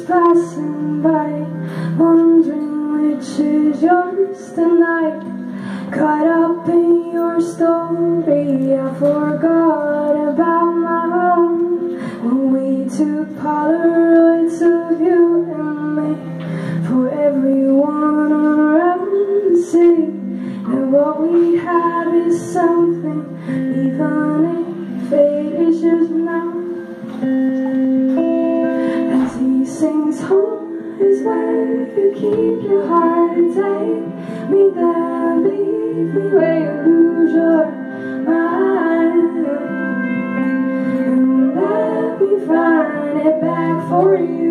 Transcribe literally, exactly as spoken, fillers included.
passing by, wondering which is yours tonight. Caught up in your story, I forgot about my own. When we took Polaroids of you and me, for everyone around to see that what we have is something, even if it is just now. As he sings, home is where you keep your heart. Take me there, leave me where you lose your mind, and let me find it back for you.